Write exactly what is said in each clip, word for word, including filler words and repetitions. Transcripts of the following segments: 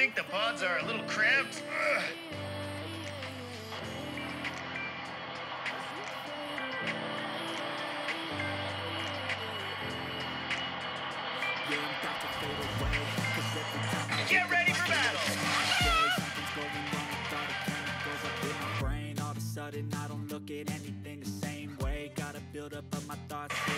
think the pods are a little cramped? Ugh. Get ready for battle! All of a sudden I don't look at anything the same way. Gotta build up of my thoughts. I'm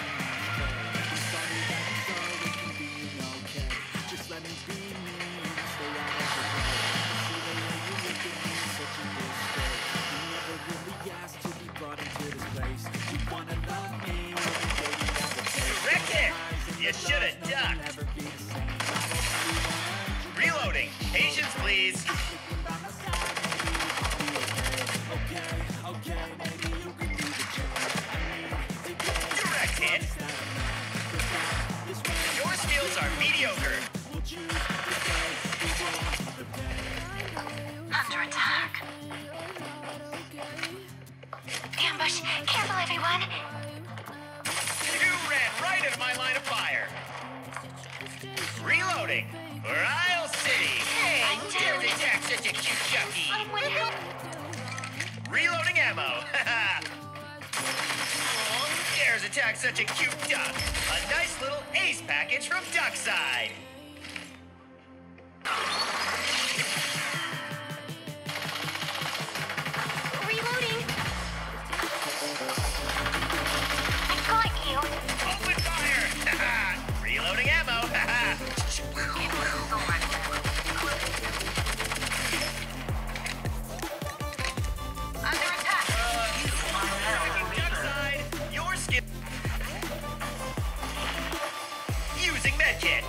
sorry that it's always gonna be okay. Just let me be me and stay out of the way. See the way you look at me, such a good state. You never really asked to be brought into this place. You wanna love me, well, baby, that's the case. Wrecked it! You should've ducked! Reloading! Patience, please! Direct hit! Your skills are mediocre! Under attack. Ambush! Careful, everyone! You ran right into my line of fire! Reloading! For Isle City! Hey, there's attack such a cute Chucky! Reloading ammo! Oh, there's attack such a cute duck! A nice little ace package from Duckside! Reloading! I got you! Open fire! Reloading ammo! Under attack! Duckside! Your skill... Using medkit!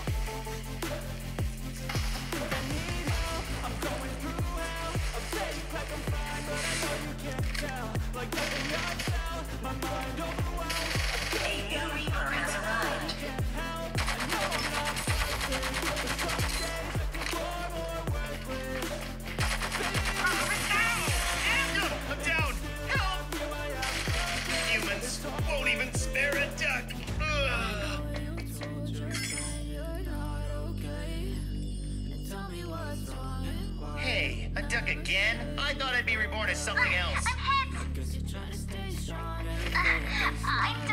I'm down! Help! Humans won't even spare a duck! Ugh. Hey, a duck again? I thought I'd be reborn as something else. I'm hit! I'm